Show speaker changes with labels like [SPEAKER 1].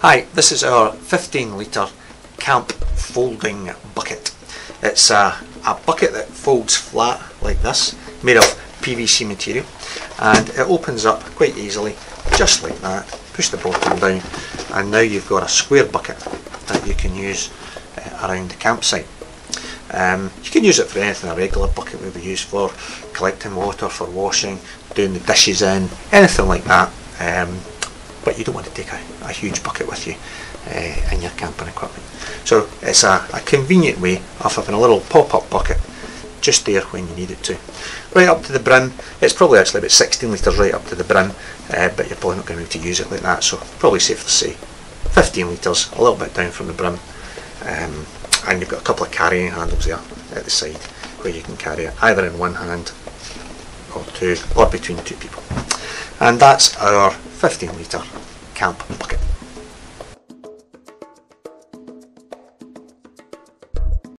[SPEAKER 1] Hi, this is our 15 litre camp folding bucket. It's a bucket that folds flat like this, made of PVC material, and it opens up quite easily, just like that. Push the bottom down, and now you've got a square bucket that you can use around the campsite. You can use it for anything a regular bucket would be used for, collecting water, for washing, doing the dishes in, anything like that. But you don't want to take a huge bucket with you in your camping equipment. So it's a convenient way of having a little pop-up bucket just there when you need it to. Right up to the brim, it's probably actually about 16 litres right up to the brim, but you're probably not going to be able to use it like that, so probably safe to say 15 litres, a little bit down from the brim. And you've got a couple of carrying handles there at the side where you can carry it either in one hand or two, or between two people. And that's our 15 litre camp bucket.